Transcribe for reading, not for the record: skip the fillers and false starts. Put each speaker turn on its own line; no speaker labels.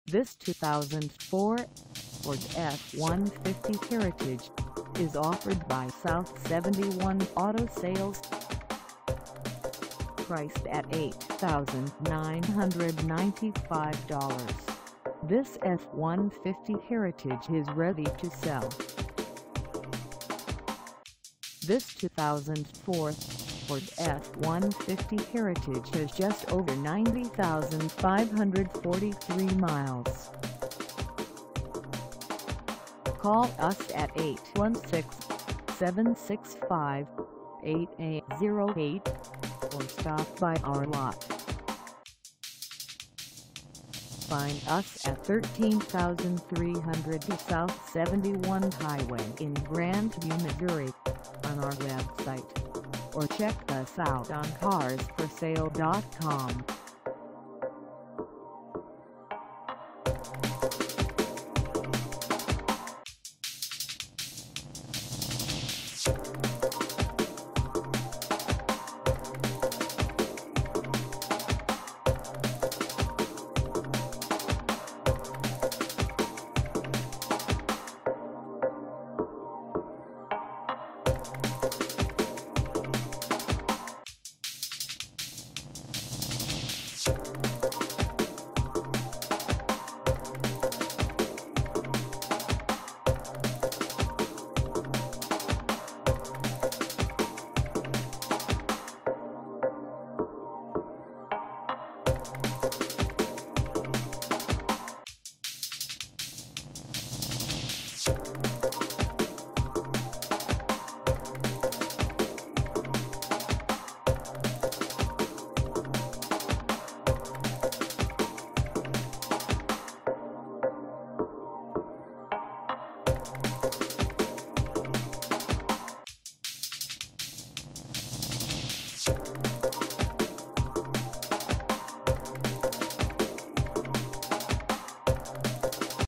This 2004 Ford F-150 Heritage is offered by South 71 Auto Sales. Priced at $8,995, this F-150 Heritage is ready to sell. This 2004 Ford F-150 Heritage has just over 90,543 miles. Call us at 816-765-8808 or stop by our lot. Find us at 13,300 South 71 Highway in Grandview, Missouri on our website, or check us out on carsforsale.com.